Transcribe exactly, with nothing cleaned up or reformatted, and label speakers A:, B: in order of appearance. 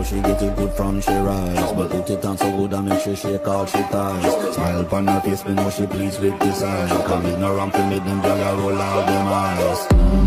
A: how she get it good from she rise. But put it on so good and make sure she call she ties. Smile upon her face, me know she pleased with this eyes. Come ignorant to make them girl roll out them eyes.